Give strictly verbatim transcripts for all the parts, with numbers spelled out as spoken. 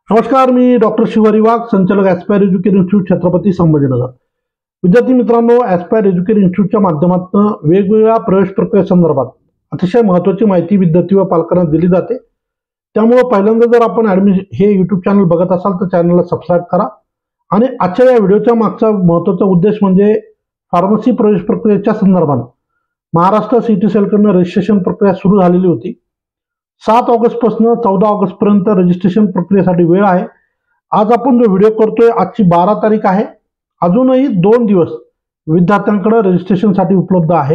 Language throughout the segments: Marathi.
नमस्कार, मी डॉक्टर शिवारी वाघ, संचालक aspire education institute, Chhatrapati Sambhajinagar. विद्यार्थी मित्रांनो, ॲस्पायर एज्युकेशन इन्स्टिट्यूटच्या माध्यमातून वेगवेगळ्या प्रवेश प्रक्रियेसंदर्भात अतिशय महत्त्वाची माहिती विद्यार्थी व पालकांना दिली जाते. त्यामुळे पहिल्यांदा जर आपण ॲडमिशन हे यूट्यूब चॅनल बघत असाल तर चॅनलला सबस्क्राईब करा. आणि आजच्या या व्हिडिओच्या मागचा महत्त्वाचा उद्देश म्हणजे फार्मसी प्रवेश प्रक्रियेच्या संदर्भात महाराष्ट्र सिटी सेलकडून रजिस्ट्रेशन प्रक्रिया सुरू झालेली होती. सात ऑगस्ट पासून चौदा ऑगस्ट पर्यंत रजिस्ट्रेशन प्रक्रियेसाठी वेळ आहे. आज आपण जो व्हिडिओ करतोय आजची बारा तारीख आहे. अजूनही दोन दिवस विद्यार्थ्यांकडे रजिस्ट्रेशनसाठी उपलब्ध आहे.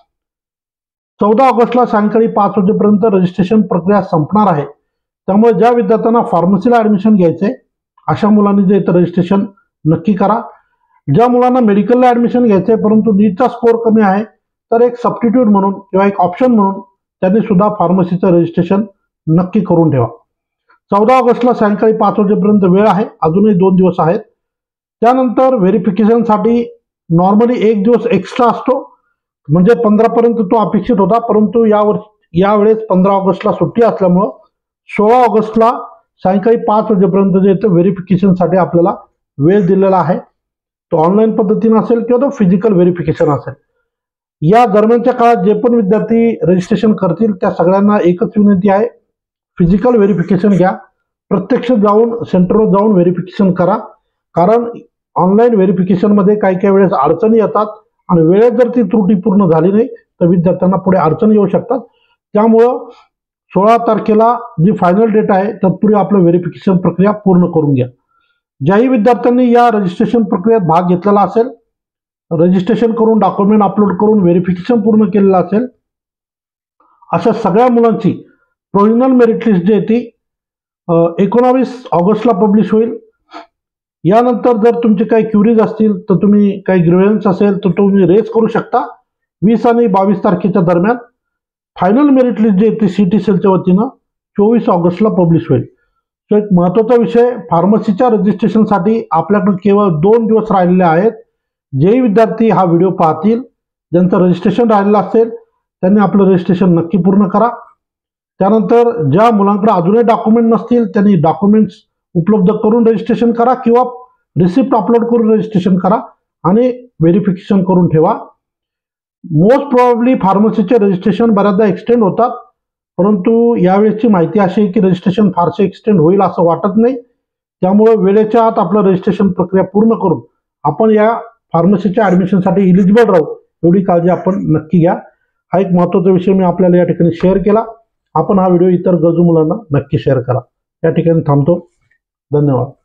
चौदा ऑगस्टला सायंकाळी पाच वाजेपर्यंत रजिस्ट्रेशन प्रक्रिया संपणार आहे. त्यामुळे ज्या विद्यार्थ्यांना फार्मसीला ऍडमिशन घ्यायचंय अशा मुलांनी जे इथं रजिस्ट्रेशन नक्की करा. ज्या मुलांना मेडिकलला ऍडमिशन घ्यायचंय परंतु नीटचा स्कोअर कमी आहे तर एक सबस्टिट्यूट म्हणून किंवा एक ऑप्शन म्हणून त्यांनी सुद्धा फार्मसीचं रजिस्ट्रेशन नक्की करून ठेवा. चौदा ऑगस्टला सायंकाळी पाच वाजेपर्यंत वेळ आहे. अजूनही दोन दिवस आहेत. त्यानंतर व्हेरिफिकेशनसाठी नॉर्मली एक दिवस एक्स्ट्रा असतो, म्हणजे पंधरा पर्यंत तो अपेक्षित होता, परंतु यावर यावेळेस पंधरा ऑगस्टला सुट्टी असल्यामुळं सोळा ऑगस्टला सायंकाळी पाच वाजेपर्यंत जे येतं व्हेरिफिकेशनसाठी आपल्याला वेळ दिलेला आहे. तो ऑनलाईन पद्धतीने असेल किंवा तो फिजिकल व्हेरिफिकेशन असेल. या दरम्यानच्या काळात जे पण विद्यार्थी रजिस्ट्रेशन करतील त्या सगळ्यांना एकच विनंती आहे, फिजिकल व्हेरिफिकेशन घ्या. प्रत्यक्ष जाऊन सेंटरवर जाऊन व्हेरिफिकेशन करा. कारण ऑनलाईन व्हेरिफिकेशनमध्ये काही काही वेळेस अडचणी येतात आणि वेळेत जर ती त्रुटी पूर्ण झाली नाही तर विद्यार्थ्यांना पुढे अडचणी येऊ शकतात. त्यामुळं सोळा तारखेला जी फायनल डेट आहे तत्पूर्वी आपलं व्हेरिफिकेशन प्रक्रिया पूर्ण करून घ्या. ज्याही विद्यार्थ्यांनी या रजिस्ट्रेशन प्रक्रियेत भाग घेतलेला असेल, रजिस्ट्रेशन करून डॉक्युमेंट अपलोड करून व्हेरिफिकेशन पूर्ण केलेलं असेल, अशा सगळ्या मुलांची प्रोव्हिजनल मेरिट लिस्ट जी आहे ती एकोणावीस ऑगस्टला पब्लिश होईल. यानंतर जर तुमचे काही क्युरीज असतील तर तुम्ही काही ग्रीव्हन्स असेल तर तुम्ही रेज करू शकता. वीस आणि बावीस तारखेच्या दरम्यान फायनल मेरिट लिस्ट जी आहे ती सिटी सेलच्या वतीनं चोवीस ऑगस्टला पब्लिश होईल. तो एक महत्त्वाचा विषय, फार्मसीच्या रजिस्ट्रेशनसाठी आपल्याकडे केवळ दोन दिवस राहिलेले आहेत. जेही विद्यार्थी हा व्हिडिओ पाहतील, ज्यांचं रजिस्ट्रेशन राहिलेलं असेल त्यांनी आपलं रजिस्ट्रेशन नक्की पूर्ण करा. त्यानंतर ज्या मुलांकडे अजूनही डॉक्युमेंट नसतील त्यांनी डॉक्युमेंट्स उपलब्ध करून रजिस्ट्रेशन करा किंवा रिसिप्ट अपलोड करून रजिस्ट्रेशन करा आणि व्हेरिफिकेशन करून ठेवा. मोस्ट प्रॉब्ली फार्मसीचे रजिस्ट्रेशन बऱ्याचदा एक्सटेंड होतात, परंतु यावेळेसची माहिती अशी आहे की रजिस्ट्रेशन फारसे एक्सटेंड होईल असं वाटत नाही. त्यामुळे वेळेच्या आत आपलं रजिस्ट्रेशन प्रक्रिया पूर्ण करून आपण या फार्मसीच्या ऍडमिशनसाठी इलिजिबल राहू एवढी काळजी आपण नक्की घ्या. हा एक महत्त्वाचा विषय मी आपल्याला या ठिकाणी शेअर केला. आपण हा व्हिडिओ इतर गरजू मुलांना नक्की शेअर करा. या ठिकाणी थांबतो. धन्यवाद.